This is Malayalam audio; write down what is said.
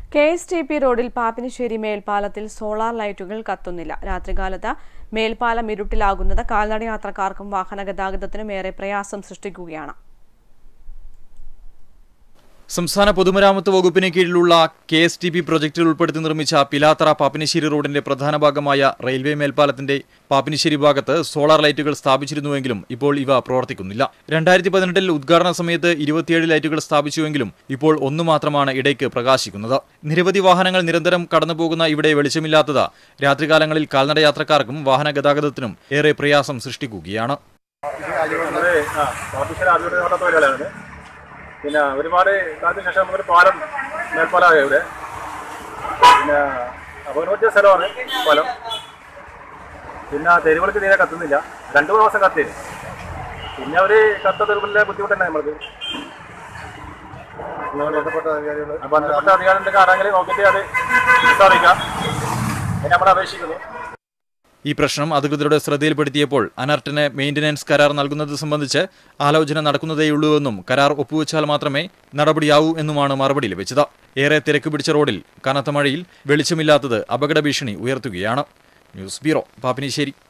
KSTP റോഡിൽ പാപ്പിനിശ്ശേരി മേൽപ്പാലത്തിൽ സോളാർ ലൈറ്റുകൾ കത്തുന്നില്ല. രാത്രികാലത്ത് മേൽപ്പാലം ഇരുട്ടിലാകുന്നത് കാൽനട യാത്രക്കാർക്കും വാഹന ഗതാഗതത്തിനും ഏറെ പ്രയാസം സൃഷ്ടിക്കുകയാണ്. സംസ്ഥാന പൊതുമരാമത്ത് വകുപ്പിന് കീഴിലുള്ള KSTP പ്രൊജക്റ്റിൽ ഉൾപ്പെടുത്തി നിർമ്മിച്ച പിലാത്തറ പാപ്പിനിശ്ശേരി റോഡിന്റെ പ്രധാന ഭാഗമായ റെയിൽവേ മേൽപ്പാലത്തിന്റെ പാപ്പിനിശ്ശേരി ഭാഗത്ത് സോളാർ ലൈറ്റുകൾ സ്ഥാപിച്ചിരുന്നുവെങ്കിലും ഇപ്പോൾ ഇവ പ്രവർത്തിക്കുന്നില്ല. 2018 ഉദ്ഘാടന സമയത്ത് 27 ലൈറ്റുകൾ സ്ഥാപിച്ചുവെങ്കിലും ഇപ്പോൾ ഒന്നു മാത്രമാണ് ഇടയ്ക്ക് പ്രകാശിക്കുന്നത്. നിരവധി വാഹനങ്ങൾ നിരന്തരം കടന്നുപോകുന്ന ഇവിടെ വെളിച്ചമില്ലാത്തത് രാത്രികാലങ്ങളിൽ കാൽനട യാത്രക്കാർക്കും വാഹന ഗതാഗതത്തിനും ഏറെ പ്രയാസം സൃഷ്ടിക്കുകയാണ്. പിന്നെ ഒരുപാട് കാലത്തിന് ശേഷം നമുക്കൊരു പാലം മേൽപ്പാലമായ ഇവിടെ പിന്നെ അപകട സ്ഥലമാണ് പാലം. പിന്നെ തെരുവുകൾക്ക് തീരെ കത്തുന്നില്ല. 2 ദിവസം കത്തില്ല. പിന്നെ ഒരു കത്തതിലെ ബുദ്ധിമുട്ട് തന്നെ നമ്മൾക്ക്. ബന്ധപ്പെട്ട അധികാരികളുടെ ആരെങ്കിലും നോക്കിയിട്ട് അത് അറിയിക്കാം. അതിന് നമ്മൾ അപേക്ഷിക്കുന്നു. ഈ പ്രശ്നം അധികൃതരുടെ ശ്രദ്ധയിൽപ്പെടുത്തിയപ്പോൾ അനർട്ടിന് മെയിന്റനൻസ് കരാർ നൽകുന്നത് സംബന്ധിച്ച് ആലോചന നടക്കുന്നതേയുള്ളൂവെന്നും കരാർ ഒപ്പുവെച്ചാൽ മാത്രമേ നടപടിയാവൂ എന്നുമാണ് മറുപടി ലഭിച്ചത്. ഏറെ തിരക്ക് പിടിച്ച റോഡിൽ കനത്ത മഴയിൽ വെളിച്ചമില്ലാത്തത് അപകട ഭീഷണി ഉയർത്തുകയാണ്. News bureau, Pappinisseri.